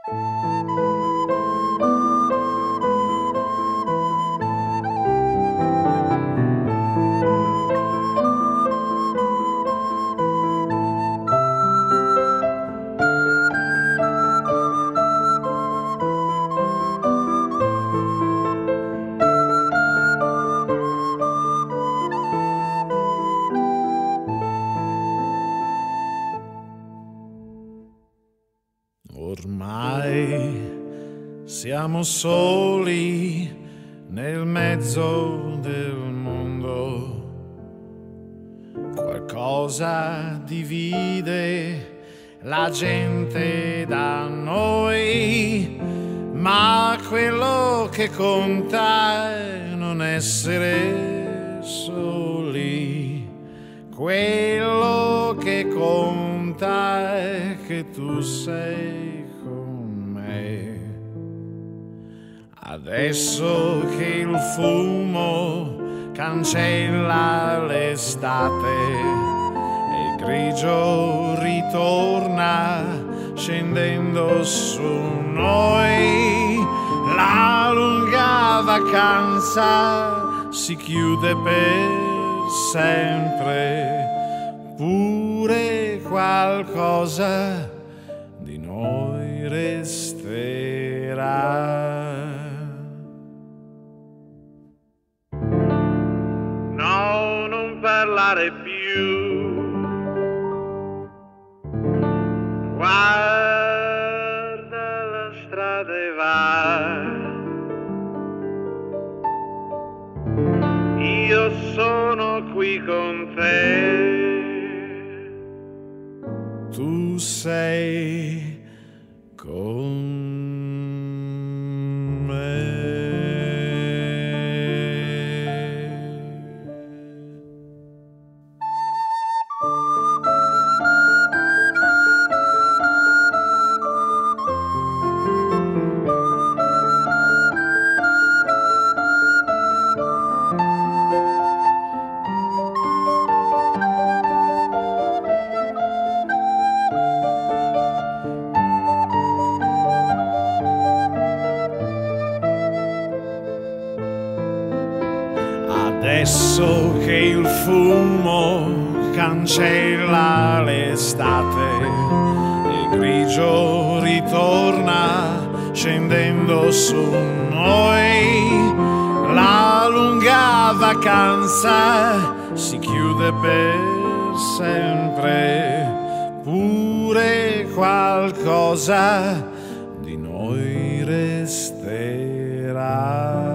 Ormai siamo soli nel mezzo del mondo, qualcosa divide la gente da noi, ma quello che conta è non essere soli, quello che conta è che tu sei con me. Adesso che il fumo cancella l'estate e il grigio ritorna scendendo su noi, la lunga vacanza si chiude per sempre, pure qualcosa di noi resterà. No, non parlare più, guarda la strada e va, io sono qui con te, tu sei con me. Adesso che il fumo cancella l'estate e il grigio ritorna scendendo su noi, la lunga vacanza si chiude per sempre, pure qualcosa di noi resterà.